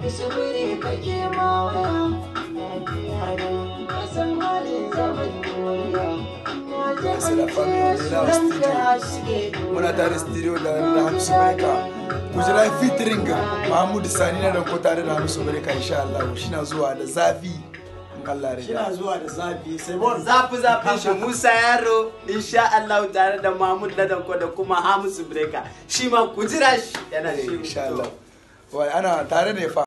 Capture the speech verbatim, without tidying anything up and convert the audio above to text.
Hamisu biri kake mawaya kasan halin zaman duniya. C'est la famille, on est là au studio. On a dans le studio de Hamisu Breka. Kujira featuring Mahmoud Sani na da ko tare da Hamisu Breka insha Allah. Shi na zuwa da zafi. Allah Shi na zuwa da zafi. Sai bon zafi zafi shi Musa Yaro insha Allah tare da Mahmoud da ko da kuma Hamisu Breka. Shi ma kujira shi yana da insha Allah. Wai ana tare ne fa